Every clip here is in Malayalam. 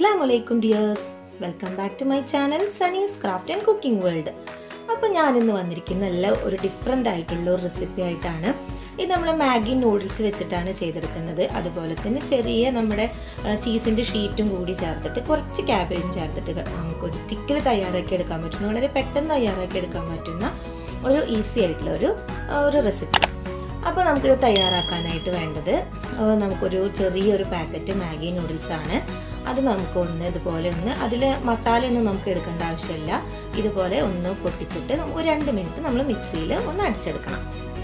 Assalamualaikum dears. Welcome back to my channel Sunny's Craft and Cooking World. അപ്പോൾ ഞാൻ ഇന്ന് വന്നിരിക്കുന്ന ഒരു ഡിഫറെന്റ് ആയിട്ടുള്ള ഒരു റെസിപ്പി ആയിട്ടാണ്. ഇത് നമ്മൾ മാഗി നൂഡിൽസ് വെച്ചിട്ടാണ് ചെയ്തെടുക്കുന്നത്. അതുപോലെ തന്നെ ചെറിയ നമ്മുടെ ചീസിന്റെ ഷീറ്റും കൂടി ചേർത്തിട്ട് കുറച്ച് ക്യാബേജും ചേർത്തിട്ട് നമുക്ക് ഒരു സ്റ്റിക്കിൽ തയ്യാറാക്കി എടുക്കാൻ പറ്റുന്ന വളരെ പെട്ടെന്ന് തയ്യാറാക്കി എടുക്കാൻ പറ്റുന്ന ഒരു ഈസി ആയിട്ടുള്ള ഒരു റെസിപ്പി. അപ്പോൾ നമുക്കിത് തയ്യാറാക്കാനായിട്ട് വേണ്ടത് നമുക്കൊരു ചെറിയൊരു പാക്കറ്റ് മാഗി നൂഡിൽസ് ആണ്. അത് നമുക്ക് ഇതുപോലെ അതിൽ മസാലയൊന്നും നമുക്ക് എടുക്കേണ്ട ആവശ്യമില്ല. ഇതുപോലെ ഒന്ന് പൊട്ടിച്ചിട്ട് ഒരു 2 മിനിറ്റ് നമ്മൾ മിക്സിയിൽ ഒന്ന് അടിച്ചെടുക്കണം.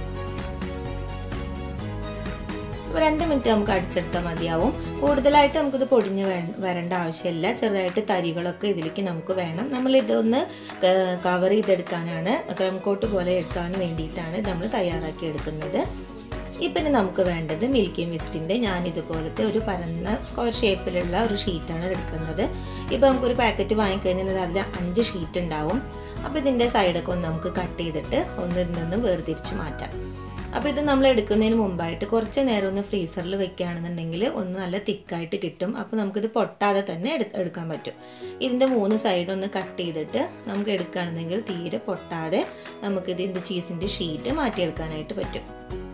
2 മിനിറ്റ് നമുക്ക് അടിച്ചെടുത്താൽ മതിയാവും. കൂടുതലായിട്ട് നമുക്കിത് പൊടിഞ്ഞ് വരേണ്ട ആവശ്യമില്ല. ചെറുതായിട്ട് തരികളൊക്കെ ഇതിലേക്ക് നമുക്ക് വേണം. നമ്മളിതൊന്ന് കവർ ചെയ്തെടുക്കാനാണ്, ക്രം കോട്ട് പോലെ എടുക്കാൻ വേണ്ടിയിട്ടാണ് നമ്മൾ തയ്യാറാക്കി എടുക്കുന്നത്. ഇപ്പം നമുക്ക് വേണ്ടത് മിൽക്കി മിസ്റ്റിൻ്റെ ഞാൻ ഇതുപോലത്തെ ഒരു പരന്ന സ്ക്വയർ ഷേപ്പിലുള്ള ഒരു ഷീറ്റാണ് എടുക്കുന്നത്. ഇപ്പോൾ നമുക്കൊരു പാക്കറ്റ് വാങ്ങിക്കഴിഞ്ഞാൽ അതിൽ 5 ഷീറ്റ് ഉണ്ടാവും. അപ്പോൾ ഇതിൻ്റെ സൈഡൊക്കെ നമുക്ക് കട്ട് ചെയ്തിട്ട് ഇതിൽ നിന്ന് വേർതിരിച്ച് മാറ്റാം. അപ്പോൾ ഇത് നമ്മൾ എടുക്കുന്നതിന് മുമ്പായിട്ട് കുറച്ച് നേരം ഫ്രീസറിൽ വെക്കുകയാണെന്നുണ്ടെങ്കിൽ നല്ല തിക്കായിട്ട് കിട്ടും. അപ്പോൾ നമുക്കിത് പൊട്ടാതെ തന്നെ എടുക്കാൻ പറ്റും. ഇതിൻ്റെ 3 സൈഡ് കട്ട് ചെയ്തിട്ട് നമുക്ക് എടുക്കുകയാണെന്നുണ്ടെങ്കിൽ തീരെ പൊട്ടാതെ നമുക്കിതിൻ്റെ ചീസിൻ്റെ ഷീറ്റ് മാറ്റിയെടുക്കാനായിട്ട് പറ്റും.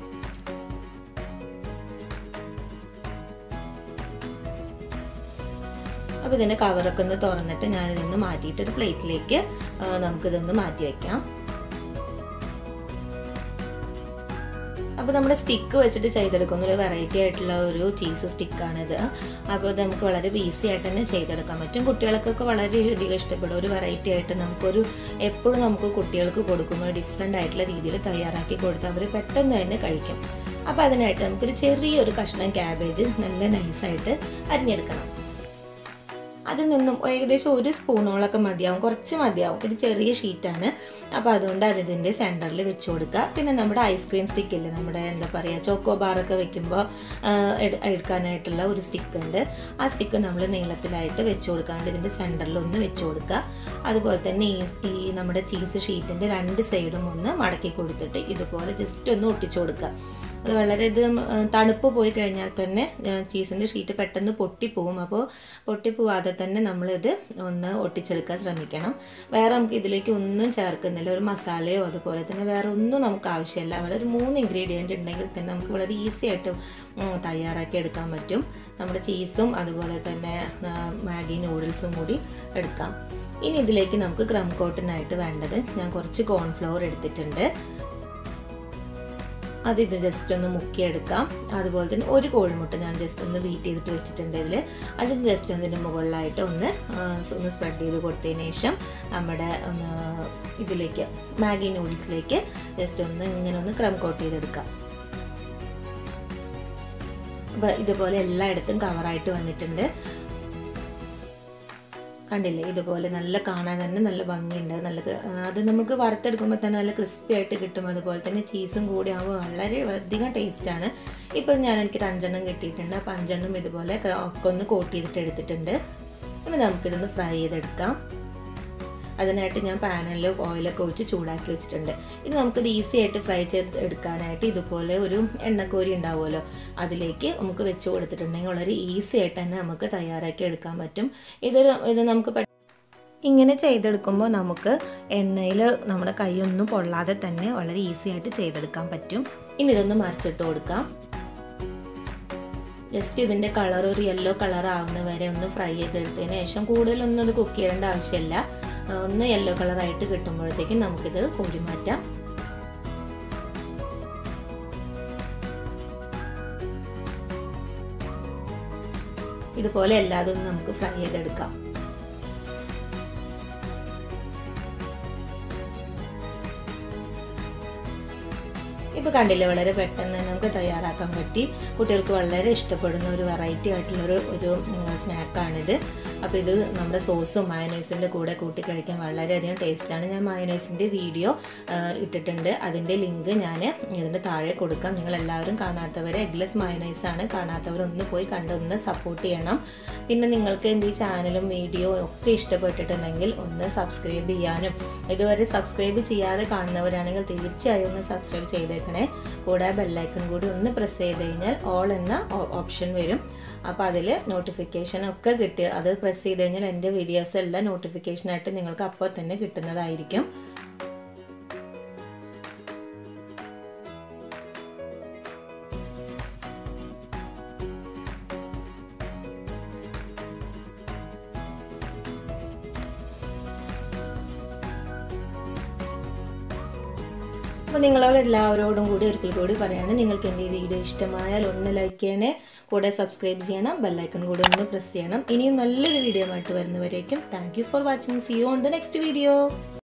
അപ്പോൾ ഇതിൻ്റെ കവറൊക്കെ തുറന്നിട്ട് ഞാനിതൊന്ന് മാറ്റിയിട്ട് ഒരു പ്ലേറ്റിലേക്ക് നമുക്കിതൊന്ന് മാറ്റി വയ്ക്കാം. അപ്പോൾ നമ്മുടെ സ്റ്റിക്ക് വെച്ചിട്ട് ചെയ്തെടുക്കുന്ന ഒരു വെറൈറ്റി ആയിട്ടുള്ള ഒരു ചീസ് സ്റ്റിക്കാണിത്. അപ്പോൾ ഇത് നമുക്ക് വളരെ ഈസി ആയിട്ട് തന്നെ ചെയ്തെടുക്കാൻ പറ്റും. കുട്ടികൾക്കൊക്കെ വളരെയധികം ഇഷ്ടപ്പെടും. ഒരു വെറൈറ്റി ആയിട്ട് എപ്പോഴും നമുക്ക് കുട്ടികൾക്ക് കൊടുക്കുമ്പോൾ ഡിഫറെൻ്റ് ആയിട്ടുള്ള രീതിയിൽ തയ്യാറാക്കി കൊടുത്താൽ അവർ പെട്ടെന്ന് തന്നെ കഴിക്കും. അപ്പോൾ അതിനായിട്ട് നമുക്കൊരു ചെറിയൊരു കഷ്ണം ക്യാബേജ് നല്ല നൈസായിട്ട് അരിഞ്ഞെടുക്കണം. അതിൽ നിന്നും ഏകദേശം 1 സ്പൂണോളൊക്കെ മതിയാവും, കുറച്ച് മതിയാവും. ഇത് ചെറിയ ഷീറ്റാണ്. അപ്പോൾ അതുകൊണ്ട് അതിൻ്റെ സെൻറ്ററിൽ വെച്ച് കൊടുക്കുക. പിന്നെ നമ്മുടെ ഐസ്ക്രീം സ്റ്റിക്കില്ലേ, നമ്മുടെ ചോക്കോ ബാറൊക്കെ വെക്കുമ്പോൾ എടുക്കാനായിട്ടുള്ള ഒരു സ്റ്റിക്ക് ഉണ്ട്. ആ സ്റ്റിക്ക് നമ്മൾ നീളത്തിലായിട്ട് വെച്ച് കൊടുക്കാണ്ട് ഇതിൻ്റെ സെൻറ്ററിൽ വെച്ച് കൊടുക്കുക. അതുപോലെ തന്നെ ഈ നമ്മുടെ ചീസ് ഷീറ്റിൻ്റെ 2 സൈഡും മടക്കി കൊടുത്തിട്ട് ഇതുപോലെ ജസ്റ്റ് ഒട്ടിച്ചു കൊടുക്കുക. അത് വളരെ തണുപ്പ് പോയി കഴിഞ്ഞാൽ തന്നെ ചീസിൻ്റെ ഷീറ്റ് പെട്ടെന്ന് പൊട്ടിപ്പോവും. അപ്പോൾ പൊട്ടിപ്പോവാതെ തന്നെ നമ്മളിത് ഒട്ടിച്ചെടുക്കാൻ ശ്രമിക്കണം. വേറെ നമുക്ക് ഇതിലേക്ക് ഒന്നും ചേർക്കുന്നില്ല, ഒരു മസാലയോ അതുപോലെ തന്നെ വേറെ ഒന്നും നമുക്ക് ആവശ്യമില്ല. വളരെ ഒരു 3 ഇൻഗ്രീഡിയൻറ്റ് ഉണ്ടെങ്കിൽ തന്നെ നമുക്ക് വളരെ ഈസി ആയിട്ട് തയ്യാറാക്കി എടുക്കാൻ പറ്റും. നമ്മുടെ ചീസും അതുപോലെ തന്നെ മാഗി നൂഡിൽസും കൂടി എടുക്കാം. ഇനി ഇതിലേക്ക് നമുക്ക് ക്രം കോട്ടിനായിട്ട് വേണ്ടത് ഞാൻ കുറച്ച് കോൺഫ്ലവർ എടുത്തിട്ടുണ്ട്. ഇത് ജസ്റ്റ് ഒന്ന് മുക്കിയെടുക്കാം. അതുപോലെ തന്നെ ഒരു കോഴിമുട്ട ഞാൻ ജസ്റ്റ് ഒന്ന് ബീറ്റ് ചെയ്തിട്ട് വെച്ചിട്ടുണ്ട്. അത് ജസ്റ്റ് അതിൻ്റെ മുകളിലായിട്ട് ഒന്ന് സ്പ്രെഡ് ചെയ്ത് കൊടുത്തതിന് ശേഷം നമ്മുടെ ഇതിലേക്ക് മാഗി നൂഡിൽസിലേക്ക് ജസ്റ്റ് ഇങ്ങനെ ക്രം കോട്ട് ചെയ്തെടുക്കാം. അപ്പോൾ ഇതുപോലെ എല്ലായിടത്തും കവറായിട്ട് വന്നിട്ടുണ്ട്. കണ്ടില്ലേ, ഇതുപോലെ നല്ല കാണാൻ തന്നെ നല്ല ഭംഗിയുണ്ട്. അത് നമുക്ക് വറുത്തെടുക്കുമ്പോൾ തന്നെ നല്ല ക്രിസ്പി ആയിട്ട് കിട്ടും. അതുപോലെ തന്നെ ചീസും കൂടി ആകുമ്പോൾ വളരെ അധികം ടേസ്റ്റാണ്. ഇപ്പം എനിക്ക് 5 എണ്ണം കിട്ടിയിട്ടുണ്ട്. അപ്പോൾ 5 എണ്ണം ഇതുപോലെ ഒക്കെ കോട്ട് ചെയ്തിട്ട് എടുത്തിട്ടുണ്ട്. ഇനി നമുക്കിതൊന്ന് ഫ്രൈ ചെയ്തെടുക്കാം. അതിനായിട്ട് ഞാൻ പാനിൽ ഓയിലൊക്കെ ഒഴിച്ച് ചൂടാക്കി വെച്ചിട്ടുണ്ട്. ഇനി നമുക്കിത് ഈസി ആയിട്ട് ഫ്രൈ ചെയ്ത് എടുക്കാനായിട്ട് ഇതുപോലെ ഒരു എണ്ണക്കോരി ഉണ്ടാവുമല്ലോ, അതിലേക്ക് നമുക്ക് വെച്ച് കൊടുത്തിട്ടുണ്ടെങ്കിൽ വളരെ ഈസി ആയിട്ട് തന്നെ നമുക്ക് തയ്യാറാക്കി എടുക്കാൻ പറ്റും. ഇത് നമുക്ക് ഇങ്ങനെ ചെയ്തെടുക്കുമ്പോൾ നമുക്ക് എണ്ണയിൽ നമ്മുടെ കൈയൊന്നും പൊള്ളാതെ തന്നെ വളരെ ഈസി ആയിട്ട് ചെയ്തെടുക്കാൻ പറ്റും. ഇനി ഇതൊന്ന് മറിച്ചിട്ട് കൊടുക്കാം. ജസ്റ്റ് ഇതിൻ്റെ കളർ ഒരു യെല്ലോ കളർ ആവുന്ന വരെ ഫ്രൈ ചെയ്തെടുത്തതിന് ശേഷം കൂടുതലൊന്നും അത് കുക്ക് ചെയ്യേണ്ട ആവശ്യമില്ല. യെല്ലോ കളറായിട്ട് കിട്ടുമ്പോഴത്തേക്കും നമുക്കിത് കോരി മാറ്റാം. ഇതുപോലെ എല്ലാതും നമുക്ക് ഫ്രൈ ചെയ്തെടുക്കാം. ഇപ്പോൾ കണ്ടില്ലേ, വളരെ പെട്ടെന്ന് നമുക്ക് തയ്യാറാക്കാൻ പറ്റി. കുട്ടികൾക്ക് വളരെ ഇഷ്ടപ്പെടുന്ന ഒരു വെറൈറ്റി ആയിട്ടുള്ളൊരു സ്നാക്കാണിത്. അപ്പോൾ ഇത് നമ്മുടെ സോസും മയോനൈസിൻ്റെ കൂടെ കൂട്ടി കഴിക്കാൻ വളരെയധികം ടേസ്റ്റാണ്. ഞാൻ മയോനൈസിൻ്റെ വീഡിയോ ഇട്ടിട്ടുണ്ട്. അതിൻ്റെ ലിങ്ക് ഞാൻ ഇതിൻ്റെ താഴെ കൊടുക്കാം. നിങ്ങളെല്ലാവരും കാണാത്തവരെ എഗ്ലെസ് മയോനൈസാണ്, കാണാത്തവരൊന്ന് പോയി കണ്ടൊന്ന് സപ്പോർട്ട് ചെയ്യണം. പിന്നെ നിങ്ങൾക്ക് എൻ്റെ ഈ ചാനലും വീഡിയോ ഒക്കെ ഇഷ്ടപ്പെട്ടിട്ടുണ്ടെങ്കിൽ ഒന്ന് സബ്സ്ക്രൈബ് ചെയ്യാനും, ഇതുവരെ സബ്സ്ക്രൈബ് ചെയ്യാതെ കാണുന്നവരാണെങ്കിൽ തീർച്ചയായും ഒന്ന് സബ്സ്ക്രൈബ് ചെയ്തേക്കണേ. കൂടെ ബെല്ലൈക്കൺ കൂടി ഒന്ന് പ്രസ് ചെയ്ത് കഴിഞ്ഞാൽ ഓൾ എന്ന ഓപ്ഷൻ വരും. അപ്പോൾ അതിൽ നോട്ടിഫിക്കേഷൻ ഒക്കെ കിട്ടി അത് പ്രസ് ചെയ്ത് കഴിഞ്ഞാൽ എൻ്റെ വീഡിയോസ് എല്ലാം നോട്ടിഫിക്കേഷനായിട്ട് നിങ്ങൾക്ക് അപ്പോൾ തന്നെ കിട്ടുന്നതായിരിക്കും. അപ്പോൾ നിങ്ങളോട് എല്ലാവരോടും കൂടി ഒരിക്കൽ കൂടി പറയാണ്, നിങ്ങൾക്ക് എൻ്റെ ഈ വീഡിയോ ഇഷ്ടമായാൽ ഒന്ന് ലൈക്ക് ചെയ്യണേ, കൂടെ സബ്സ്ക്രൈബ് ചെയ്യണം, ബെല്ലൈക്കൺ കൂടെ ഒന്ന് പ്രസ് ചെയ്യണം. ഇനിയും നല്ലൊരു വീഡിയോ ആയിട്ട് വരുന്നവരേക്കും thank you for watching. See you on the next video.